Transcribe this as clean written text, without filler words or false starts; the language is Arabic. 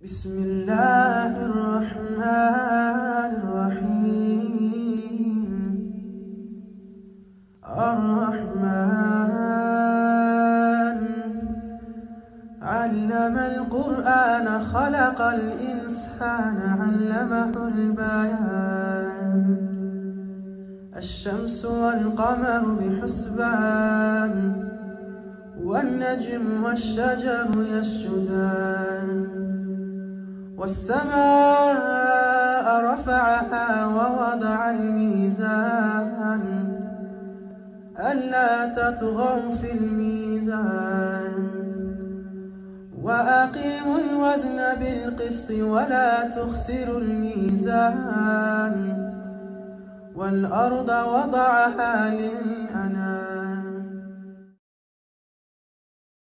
بسم الله الرحمن الرحيم. الرحمن علم القرآن خلق الإنسان علمه البيان. الشمس والقمر بحسبان والنجم والشجر يسجدان. والسماء رفعها ووضع الميزان ألا تطغوا في الميزان وأقيموا الوزن بالقسط ولا تخسروا الميزان. والأرض وضعها للأنام